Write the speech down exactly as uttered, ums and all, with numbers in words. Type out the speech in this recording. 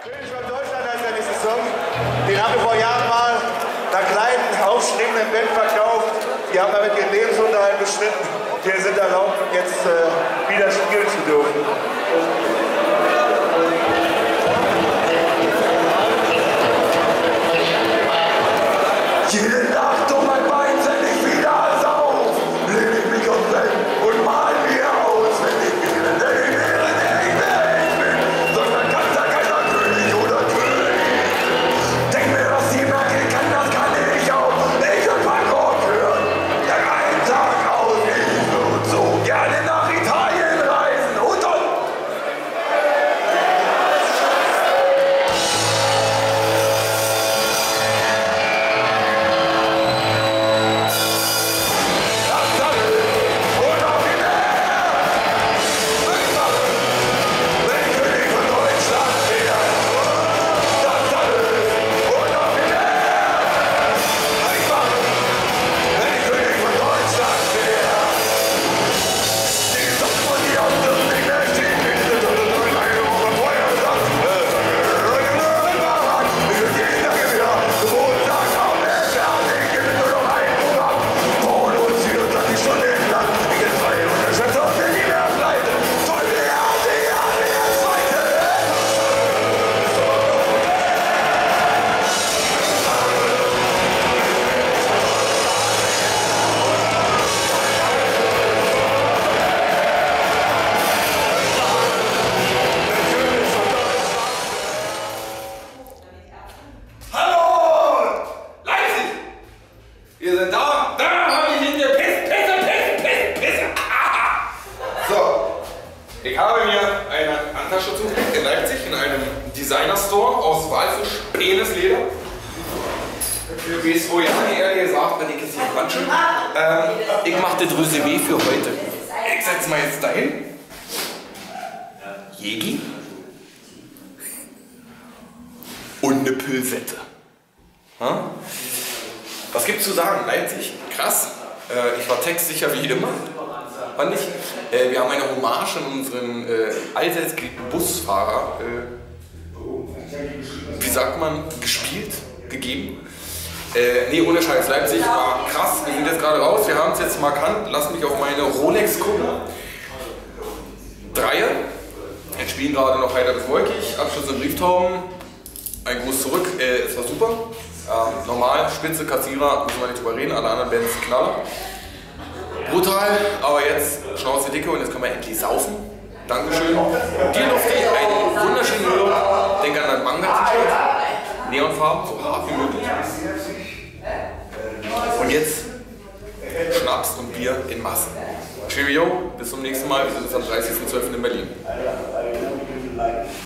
König von Deutschland heißt der nächste Song. Den haben wir vor Jahren mal einer kleinen, aufstrebenden Band verkauft. Die haben damit ihren Lebensunterhalt beschnitten. Wir sind erlaubt, jetzt äh, wieder spielen zu dürfen. Jede Nacht um mein Bein sende ich wieder alles auf. Lebe ich mich komplett und mal mir aus. Wenn ich wäre, denn ich wäre, der ich wäre, ich bin. Sondern kann da keiner König oder König. Denk mir, was die merken kann, das kann ich auch. Ich will Punkrock hören, Tag ein, Tag aus. Ich würde so gerne nach Italien reisen. Und dann ich habe mir eine Handtasche zugelegt in Leipzig in einem Designer-Store aus Walfisch, penes Leder. Wie es vorher ehrlich gesagt, wenn ich jetzt hier quatsche. Ähm, ich mache das Resümee für heute. Ich setze mal jetzt dahin. Jägi. Und eine Pilsette. Ha? Was gibt's zu sagen? Leipzig, krass. Äh, ich war textsicher wie immer. Fand ich. Äh, wir haben eine Hommage an unseren äh, allseits geliebten Busfahrer, äh, wie sagt man, gespielt, gegeben. Äh, nee, ohne Scheiß, Leipzig war krass. Wir sind jetzt gerade raus, wir haben es jetzt markant. Lass mich auf meine Rolex gucken. Dreier. Jetzt spielen gerade noch heiter bis wolkig. Abschluss im Brieftauben. Ein Gruß zurück. Äh, es war super. Ähm, normal, Spitze, Kassierer, müssen wir nicht drüber reden. Alle anderen Bands knaller. Brutal, aber jetzt Schnauze dicke und jetzt können wir endlich saufen. Dankeschön. Dir durfte ich einen wunderschönen Urlaub. Denk an ein Manga-T-Shirt. Neonfarben, so hart wie möglich. Und jetzt Schnaps und Bier in Massen. Cheerio, bis zum nächsten Mal. Wir sehen uns am dreißigsten zwölften in Berlin.